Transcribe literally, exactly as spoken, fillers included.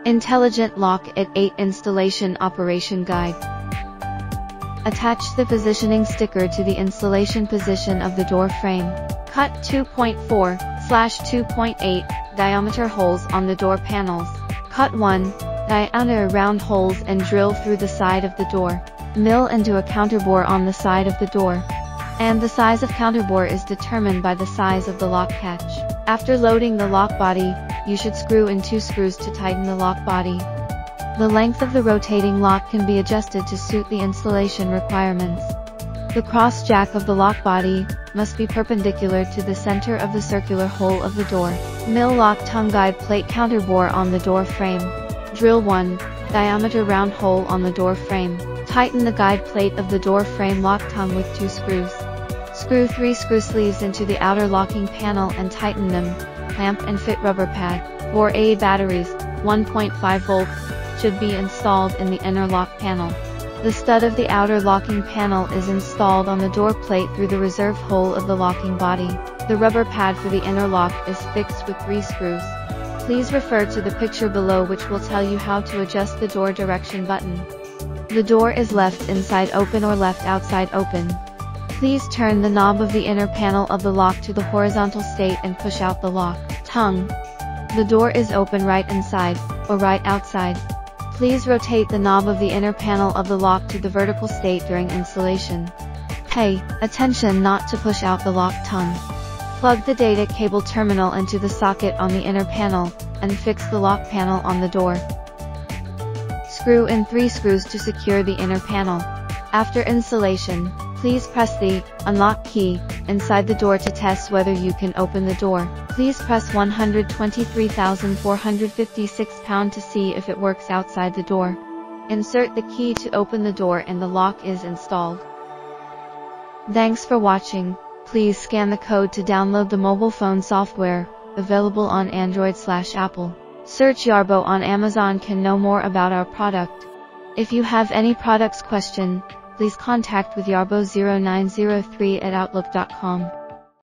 Intelligent Lock at eight Installation Operation Guide. Attach the positioning sticker to the installation position of the door frame. Cut two point four slash two point eight diameter holes on the door panels. Cut one diameter round holes and drill through the side of the door. Mill into a counterbore on the side of the door. And the size of counterbore is determined by the size of the lock catch. After loading the lock body, you should screw in two screws to tighten the lock body. The length of the rotating lock can be adjusted to suit the installation requirements. The cross jack of the lock body must be perpendicular to the center of the circular hole of the door. Mill lock tongue guide plate counterbore on the door frame. Drill one diameter round hole on the door frame. Tighten the guide plate of the door frame lock tongue with two screws. Screw three screw sleeves into the outer locking panel and tighten them. Clamp and fit rubber pad. four A batteries, one point five volts, should be installed in the inner lock panel. The stud of the outer locking panel is installed on the door plate through the reserve hole of the locking body. The rubber pad for the inner lock is fixed with three screws. Please refer to the picture below, which will tell you how to adjust the door direction button. The door is left inside open or left outside open. Please turn the knob of the inner panel of the lock to the horizontal state and push out the lock tongue. The door is open right inside, or right outside. Please rotate the knob of the inner panel of the lock to the vertical state during installation. Pay attention not to push out the lock tongue. Plug the data cable terminal into the socket on the inner panel, and fix the lock panel on the door. Screw in three screws to secure the inner panel. After installation, please press the unlock key inside the door to test whether you can open the door. Please press one hundred twenty-three thousand four hundred fifty-six pound to see if it works outside the door. Insert the key to open the door and the lock is installed. Thanks for watching. Please scan the code to download the mobile phone software, available on Android slash Apple. Search Yarbo on Amazon can know more about our product. If you have any products question, please contact with Yarbo zero nine zero three at outlook dot com.